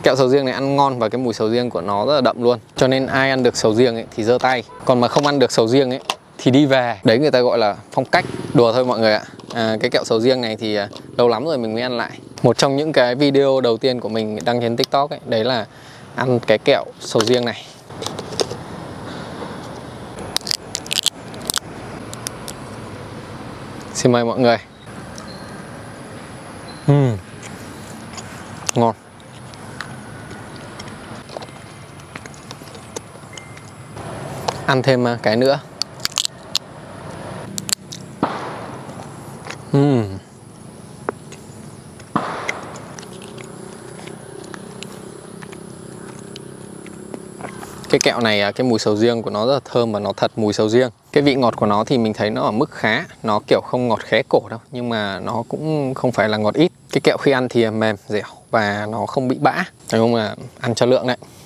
Kẹo sầu riêng này ăn ngon và cái mùi sầu riêng của nó rất là đậm luôn. Cho nên ai ăn được sầu riêng ấy thì giơ tay. Còn mà không ăn được sầu riêng ấy thì đi về. Đấy người ta gọi là phong cách. Đùa thôi mọi người ạ. Cái kẹo sầu riêng này thì lâu lắm rồi mình mới ăn lại. Một trong những cái video đầu tiên của mình đăng trên TikTok ấy, đấy là ăn cái kẹo sầu riêng này. Xin mời mọi người. Ngon. Ăn thêm cái nữa. Cái kẹo này cái mùi sầu riêng của nó rất là thơm và nó thật mùi sầu riêng. Cái vị ngọt của nó thì mình thấy nó ở mức khá. Nó kiểu không ngọt khé cổ đâu, nhưng mà nó cũng không phải là ngọt ít. Cái kẹo khi ăn thì mềm, dẻo và nó không bị bã. Nói chung là ăn cho lượng đấy.